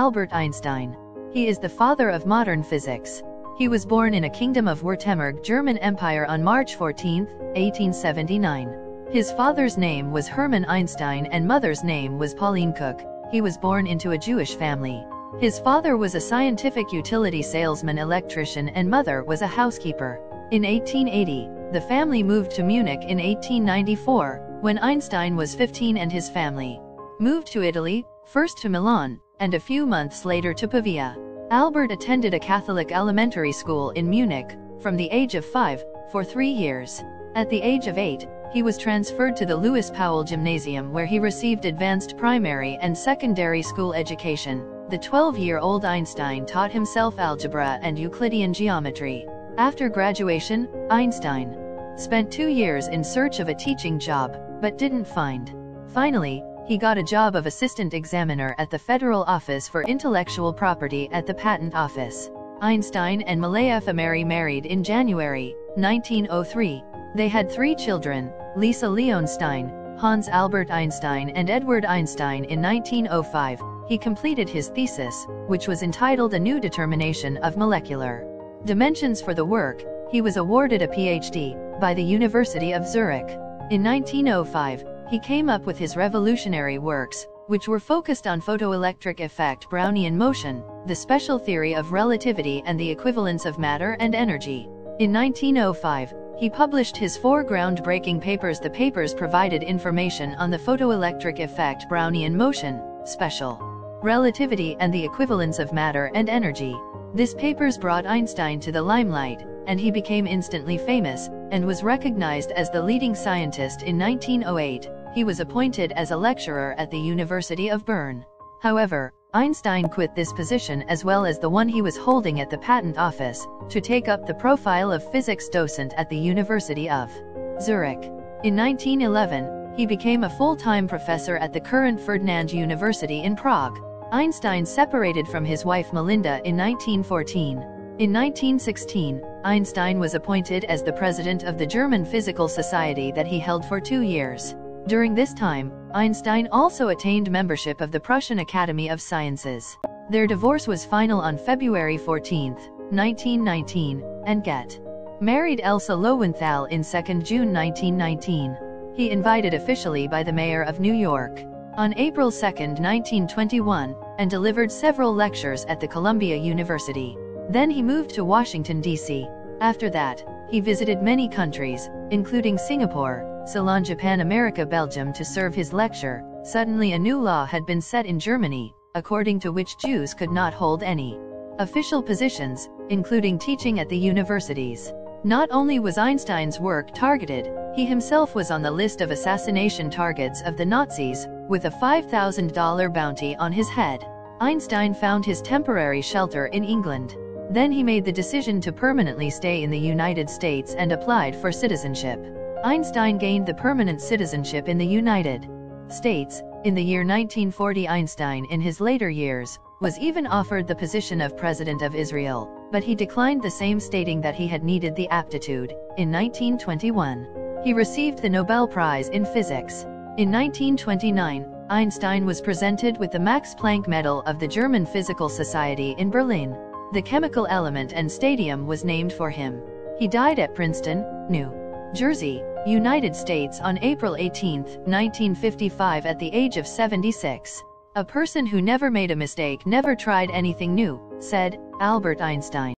Albert Einstein. He is the father of modern physics. He was born in a kingdom of Württemberg, German Empire on March 14, 1879. His father's name was Hermann Einstein and mother's name was Pauline Cook. He was born into a Jewish family. His father was a scientific utility salesman electrician and mother was a housekeeper. In 1880, the family moved to Munich. In 1894, when Einstein was 15 and his family moved to Italy, first to Milan, and a few months later to Pavia. Albert attended a Catholic elementary school in Munich, from the age of 5, for 3 years. At the age of 8, he was transferred to the Louis Powell Gymnasium where he received advanced primary and secondary school education. The 12-year-old Einstein taught himself algebra and Euclidean geometry. After graduation, Einstein spent 2 years in search of a teaching job, but didn't find. Finally, he got a job of assistant examiner at the Federal Office for Intellectual Property at the Patent Office. Einstein and Malaya Famary married in January 1903. They had 3 children, Lisa Leonstein, Hans Albert Einstein and Edward Einstein. In 1905, he completed his thesis, which was entitled A New Determination of Molecular Dimensions. For the work, he was awarded a PhD by the University of Zurich. In 1905, he came up with his revolutionary works, which were focused on photoelectric effect, Brownian motion, the special theory of relativity and the equivalence of matter and energy. In 1905, he published his 4 groundbreaking papers. The papers provided information on the photoelectric effect, Brownian motion, special relativity and the equivalence of matter and energy. These papers brought Einstein to the limelight, and he became instantly famous, and was recognized as the leading scientist. In 1908, he was appointed as a lecturer at the University of Bern. However, Einstein quit this position as well as the one he was holding at the Patent Office, to take up the profile of physics docent at the University of Zurich. In 1911, he became a full-time professor at the current Ferdinand University in Prague. Einstein separated from his wife Melinda in 1914. In 1916, Einstein was appointed as the president of the German Physical Society that he held for 2 years. During this time, Einstein also attained membership of the Prussian Academy of Sciences. Their divorce was final on February 14, 1919, and get married Elsa Lowenthal in 2 June 1919. He invited officially by the mayor of New York on April 2, 1921, and delivered several lectures at the Columbia University. Then he moved to Washington, D.C. After that, he visited many countries, including Singapore, Ceylon, Japan, America, Belgium to serve his lecture. Suddenly a new law had been set in Germany, according to which Jews could not hold any official positions, including teaching at the universities. Not only was Einstein's work targeted, he himself was on the list of assassination targets of the Nazis, with a $5,000 bounty on his head. Einstein found his temporary shelter in England. Then he made the decision to permanently stay in the United States and applied for citizenship. Einstein gained the permanent citizenship in the United States. In the year 1940, Einstein, in his later years, was even offered the position of President of Israel, but he declined the same, stating that he had needed the aptitude. In 1921, he received the Nobel Prize in Physics. In 1929, Einstein was presented with the Max Planck Medal of the German Physical Society in Berlin. The chemical element and stadium was named for him. He died at Princeton, New Jersey, United States on April 18, 1955 at the age of 76. "A person who never made a mistake never tried anything new," said Albert Einstein.